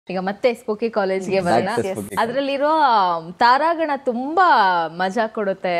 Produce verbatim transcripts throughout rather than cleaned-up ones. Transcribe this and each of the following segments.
ಈಗ ಮತ್ತೆ ಸ್ಪೋಕಿ ಕಾಲೇಜ್ಗೆ ಬರೋಣ. ಅದರಲ್ಲಿರೋ ತಾರಾಗಣ ತುಂಬಾ ಮಜಾ ಕೊಡುತ್ತೆ.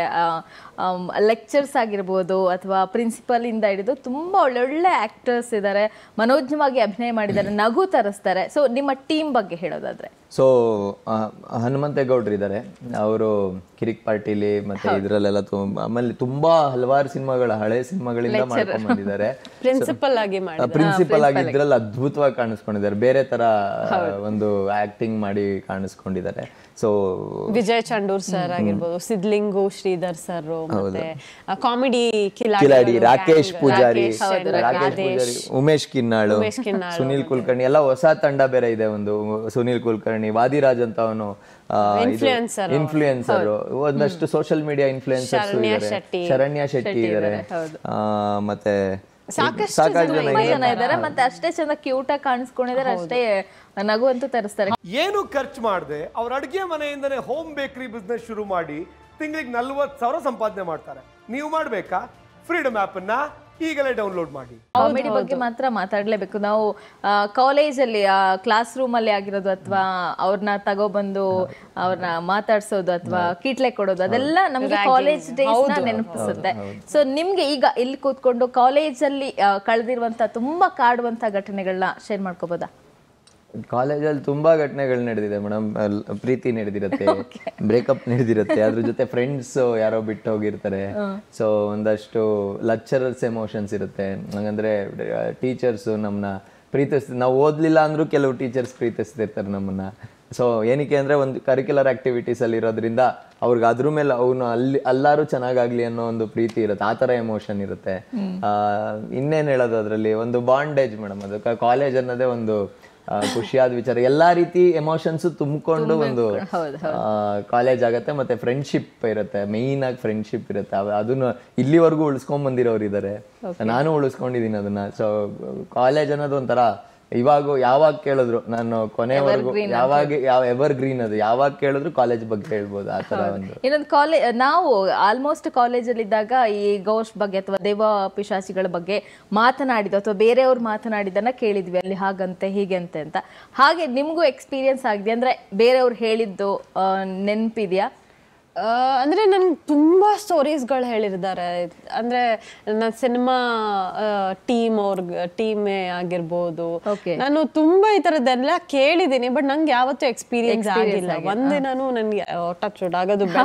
ಲೆಕ್ಚರ್ಸ್ ಆಗಿರ್ಬೋದು ಅಥವಾ ಪ್ರಿನ್ಸಿಪಲ್ ಇಂದ ಹಿಡಿದು ತುಂಬಾ ಒಳ್ಳೊಳ್ಳೆ ಆಕ್ಟರ್ಸ್ ಇದ್ದಾರೆ, ಮನೋಜ್ಞವಾಗಿ ಅಭಿನಯ ಮಾಡಿದ್ದಾರೆ, ನಗು ತರಿಸ್ತಾರೆ. ಸೊ ನಿಮ್ಮ ಟೀಮ್ ಬಗ್ಗೆ ಹೇಳೋದಾದ್ರೆ? ಸೊ ಹನುಮಂತೇಗೌಡ್ರು ಇದ್ದಾರೆ, ಅವರು ಕಿರಿಕ್ ಪಾರ್ಟಿಲಿ ಮತ್ತೆ ಇದ್ರಲ್ಲೆಲ್ಲ ಆಮೇಲೆ ತುಂಬಾ ಹಲವಾರು ಸಿನಿಮಾಗಳ ಹಳೆ ಸಿನಿಮಾಗಳಿಂದ ಮಾಡ್ಕೊಂಡ್ ಬಂದಿದ್ದಾರೆ. ಪ್ರಿನ್ಸಿಪಲ್ ಆಗಿ ಪ್ರಿನ್ಸಿಪಲ್ ಆಗಿ ಇದ್ರಲ್ಲಿ ಅದ್ಭುತವಾಗಿ ಕಾಣಿಸ್ಕೊಂಡಿದ್ದಾರೆ, ಬೇರೆ ತರ ಒಂದು ಆಕ್ಟಿಂಗ್ ಮಾಡಿ ಕಾಣಿಸ್ಕೊಂಡಿದ್ದಾರೆ. ಸೊ ವಿಜಯ್ ಚಂಡೂರ್ ಸರ್ ಆಗಿರ್ಬೋದು, ಸಿದ್ಲಿಂಗು ಶ್ರೀಧರ್ ಸರ್, ಮತ್ತೆ ಕಾಮಿಡಿ ಕಿಲಾಡಿ ರಾಕೇಶ್ ಪೂಜಾರಿ, ರಾಕೇಶ್ ಪೂಜಾರಿ, ಉಮೇಶ್ ಕಿನ್ನಾಳು, ಸುನೀಲ್ ಕುಲಕರ್ಣಿ ಎಲ್ಲ ಹೊಸ ತಂಡ ಬೇರೆ ಇದೆ. ಒಂದು ಸುನೀಲ್ ಕುಲಕರ್ಣಿ, ವಾದಿರಾಜ್ ಅಂತ ಅವನು ಇನ್ಫ್ಲೂಯೆನ್ಸರ್, ಒಂದಷ್ಟು ಸೋಷಿಯಲ್ ಮೀಡಿಯಾ ಇನ್ಫ್ಲೂಯೆನ್ಸರ್ಸ್ ಇದ್ದಾರೆ, ಶರಣ್ಯ ಶೆಟ್ಟಿ ಇದ್ದಾರೆ, ಮತ್ತೆ ಸಾಕಷ್ಟು ಜನ ಇದ್ದಾರೆ. ಮತ್ತೆ ಅಷ್ಟೇ ಚಂದ ಕ್ಯೂಟ್ ಆಗಿ ಕಾಣಿಸ್ಕೊಂಡಿದ್ದಾರೆ, ಅಷ್ಟೇ ನಗು ಅಂತೂ ತರಿಸ್ತಾರೆ. ಏನು ಖರ್ಚು ಮಾಡದೆ ಅವ್ರ ಅಡುಗೆ ಮನೆಯಿಂದನೇ ಹೋಮ್ ಬೇಕರಿ ಬಿಸ್ನೆಸ್ ಶುರು ಮಾಡಿ ತಿಂಗಳಿಗೆ ನಲ್ವತ್ತು ಸಾವಿರ ಸಂಪಾದನೆ ಮಾಡ್ತಾರೆ. ನೀವು ಮಾಡ್ಬೇಕಾ? ಫ್ರೀಡಮ್ ಆಪ್ ಅನ್ನ ಈಗಲೇ ಡೌನ್ಲೋಡ್ ಮಾಡಿ. ಕಾಮಿಡಿ ಬಗ್ಗೆ ಮಾತ್ರ ಮಾತಾಡ್ಲೇಬೇಕು ನಾವು. ಕಾಲೇಜಲ್ಲಿ ಕ್ಲಾಸ್ ರೂಮ್ ಅಲ್ಲಿ ಆಗಿರೋದು ಅಥವಾ ಅವ್ರನ್ನ ತಗೊಬಂದು ಅವ್ರನ್ನ ಮಾತಾಡ್ಸೋದು ಅಥವಾ ಕೀಟ್ಲೆ ಕೊಡೋದು, ಅದೆಲ್ಲ ನಮ್ಗೆ ಕಾಲೇಜ್ ಡೇಸ್ ನ ನೆನಪಿಸುತ್ತೆ. ಸೊ ನಿಮ್ಗೆ ಈಗ ಇಲ್ಲಿ ಕೂತ್ಕೊಂಡು ಕಾಲೇಜಲ್ಲಿ ಕಳೆದಿರುವಂತ ತುಂಬಾ ಕಾಡುವಂತ ಘಟನೆಗಳನ್ನ ಶೇರ್ ಮಾಡ್ಕೋಬೋದಾ? ಕಾಲೇಜಲ್ಲಿ ತುಂಬಾ ಘಟನೆಗಳು ನಡೆದಿದೆ ಮೇಡಮ್. ಪ್ರೀತಿ ನಡೆದಿರುತ್ತೆ, ಬ್ರೇಕಪ್ ನಡೆದಿರುತ್ತೆ, ಅದ್ರ ಜೊತೆ ಫ್ರೆಂಡ್ಸ್ ಯಾರೋ ಬಿಟ್ಟು ಹೋಗಿರ್ತಾರೆ. ಸೊ ಒಂದಷ್ಟು ಲೆಕ್ಚರರ್ಸ್ ಎಮೋಷನ್ಸ್ ಇರುತ್ತೆ. ಹಂಗಂದ್ರೆ ಟೀಚರ್ಸ್ ನಮ್ಮನ್ನ ಪ್ರೀತಿಸ್ ನಾವು ಓದ್ಲಿಲ್ಲ ಅಂದ್ರೂ ಕೆಲವು ಟೀಚರ್ಸ್ ಪ್ರೀತಿಸ್ತಿರ್ತಾರೆ ನಮ್ಮನ್ನ. ಸೊ ಏನಕ್ಕೆ ಅಂದ್ರೆ ಒಂದು ಕರಿಕ್ಯುಲರ್ ಆಕ್ಟಿವಿಟೀಸ್ ಅಲ್ಲಿ ಇರೋದ್ರಿಂದ ಅವ್ರಿಗೆ ಅದ್ರ ಮೇಲೆ ಅವನು ಅಲ್ಲಿ ಎಲ್ಲಾರು ಚೆನ್ನಾಗಾಗ್ಲಿ ಅನ್ನೋ ಒಂದು ಪ್ರೀತಿ ಇರುತ್ತೆ, ಆ ತರ ಎಮೋಷನ್ ಇರುತ್ತೆ. ಆ ಇನ್ನೇನ್ ಹೇಳೋದು, ಅದ್ರಲ್ಲಿ ಒಂದು ಬಾಂಡೇಜ್ ಮೇಡಮ್. ಅದು ಕಾಲೇಜ್ ಅನ್ನೋದೇ ಒಂದು ಖುಷಿಯಾದ ವಿಚಾರ, ಎಲ್ಲಾ ರೀತಿ ಎಮೋಷನ್ಸ್ ತುಂಬಿಕೊಂಡು ಒಂದು ಕಾಲೇಜ್ ಆಗತ್ತೆ. ಮತ್ತೆ ಫ್ರೆಂಡ್ಶಿಪ್ ಇರುತ್ತೆ, ಮೇಯ್ನ್ ಆಗಿ ಫ್ರೆಂಡ್ಶಿಪ್ ಇರುತ್ತೆ. ಅದನ್ನ ಇಲ್ಲಿವರೆಗೂ ಉಳಿಸ್ಕೊಂಡ್ ಬಂದಿರೋರು ಇದಾರೆ, ನಾನು ಉಳಿಸ್ಕೊಂಡಿದೀನಿ ಅದನ್ನ. ಸೊ ಕಾಲೇಜ್ ಅನ್ನೋದು ಒಂಥರ ಇವಾಗ ಯಾವಾಗ ಕೇಳಿದ್ರು ನಾನು ಕೊನೆವರೆಗೂ ಯಾವಾಗ ಯಾವ ಎವರ್ ಗ್ರೀನ್, ಅದು ಯಾವಾಗ ಕೇಳಿದ್ರು ಕಾಲೇಜ್ ಬಗ್ಗೆ ಹೇಳ್ಬೋದು, ಆ ತರ ಒಂದು. ಇನ್ನೊಂದು ಕಾಲೇಜ್ ನಾವು ಆಲ್ಮೋಸ್ಟ್ ಕಾಲೇಜಲ್ಲಿ ಇದ್ದಾಗ ಈ ಗೌಶ್ ಬಗ್ಗೆ ಅಥವಾ ದೇವ ಪಿಶಾಚಿಗಳ ಬಗ್ಗೆ ಮಾತನಾಡಿದ್ದು ಅಥವಾ ಬೇರೆಯವ್ರು ಮಾತನಾಡಿದ್ದನ್ನ ಕೇಳಿದ್ವಿ, ಅಲ್ಲಿ ಹಾಗಂತೆ ಹೀಗಂತೆ ಅಂತ. ಹಾಗೆ ನಿಮ್ಗೂ ಎಕ್ಸ್ಪೀರಿಯನ್ಸ್ ಆಗಿದೆ ಅಂದ್ರೆ ಬೇರೆಯವ್ರು ಹೇಳಿದ್ದು ನೆನಪಿದ್ಯಾ? ಅಂದ್ರೆ ನನ್ಗೆ ತುಂಬಾ ಸ್ಟೋರೀಸ್ಗಳು ಹೇಳಿರ್ತಾರೆ. ಅಂದ್ರೆ ನನ್ನ ಸಿನಿಮಾ ಟೀಮ್ ಅವ್ರ ಟೀಮೇ ಆಗಿರ್ಬೋದು, ನಾನು ತುಂಬಾ ಈ ತರದ್ದೆಲ್ಲ ಕೇಳಿದೀನಿ. ಬಟ್ ನಂಗೆ ಯಾವತ್ತೂ ಎಕ್ಸ್ಪೀರಿಯನ್ಸ್ ಆಗಿಲ್ಲ. ಒಂದಿನಾನು ನನ್ಗೆ ಟಚ್ ವುಡ್ ಆಗೋದು ಬೇಡ,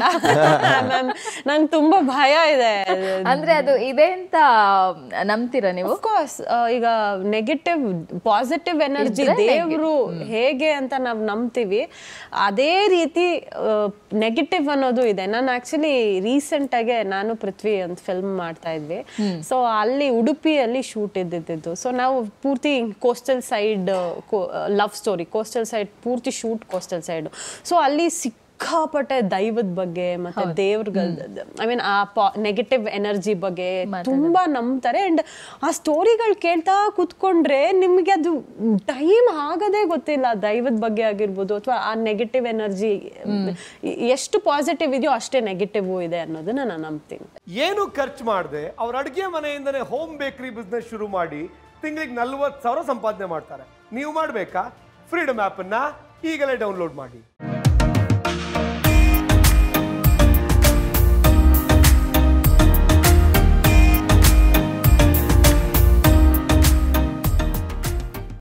ನಂಗೆ ತುಂಬಾ ಭಯ ಇದೆ. ಅಂದ್ರೆ ಅದು ಇದೆ ಅಂತ ನಂಬ್ತೀರಾ ನೀವು? ಅಫ್ಕೋರ್ಸ್, ಈಗ ನೆಗೆಟಿವ್ ಪಾಸಿಟಿವ್ ಎನರ್ಜಿ ದೇವ್ರು ಹೇಗೆ ಅಂತ ನಾವ್ ನಂಬ್ತೀವಿ, ಅದೇ ರೀತಿ ನೆಗೆಟಿವ್ ಅನ್ನೋದು ಇದೆ. ನಾನು ಆಕ್ಚುಲಿ ರೀಸೆಂಟ್ ಆಗಿ ನಾನು ಪೃಥ್ವಿ ಅಂತ ಫಿಲ್ಮ್ ಮಾಡ್ತಾ ಇದ್ವಿ. ಸೊ ಅಲ್ಲಿ ಉಡುಪಿಯಲ್ಲಿ ಶೂಟ್ ಇದ್ದಿದ್ದು. ಸೊ ನಾವು ಪೂರ್ತಿ coastal side love story, coastal side ಪೂರ್ತಿ ಶೂಟ್ ಕೋಸ್ಟಲ್ ಸೈಡ್. ಸೊ ಅಲ್ಲಿ ಸಿಕ್ಕಾಪಟ್ಟೆ ದೈವದ ಬಗ್ಗೆ ಮತ್ತೆ ದೇವ್ರಗಳ ಐ ಮೀನ್ ಆ ನೆಗೆಟಿವ್ ಎನರ್ಜಿ ಬಗ್ಗೆ ತುಂಬಾ ನಂಬ್ತಾರೆ. ಅಂಡ್ ಆ ಸ್ಟೋರಿಗಳು ಕೇಳ್ತಾ ಕುತ್ಕೊಂಡ್ರೆ ನಿಮ್ಗೆ ಅದು ಟೈಮ್ ಆಗದೇ ಗೊತ್ತಿಲ್ಲ. ದೈವದ ಬಗ್ಗೆ ಆಗಿರ್ಬೋದು ಅಥವಾ ಆ ನೆಗೆಟಿವ್ ಎನರ್ಜಿ ಎಷ್ಟು ಪಾಸಿಟಿವ್ ಇದೆಯೋ ಅಷ್ಟೇ ನೆಗೆಟಿವ್ ಇದೆ ಅನ್ನೋದನ್ನ ನಾನು ನಂಬ್ತೀನಿ. ಏನು ಖರ್ಚು ಮಾಡದೆ ಅವ್ರ ಅಡುಗೆ ಮನೆಯಿಂದನೇ ಹೋಮ್ ಬೇಕರಿ ಬಿಸ್ನೆಸ್ ಶುರು ಮಾಡಿ ತಿಂಗಳಿಗೆ ನಲ್ವತ್ತು ಸಾವಿರ ಸಂಪಾದನೆ ಮಾಡ್ತಾರೆ. ನೀವು ಮಾಡ್ಬೇಕಾ? ಫ್ರೀಡಮ್ ಆಪ್ ಅನ್ನ ಈಗಲೇ ಡೌನ್ಲೋಡ್ ಮಾಡಿ.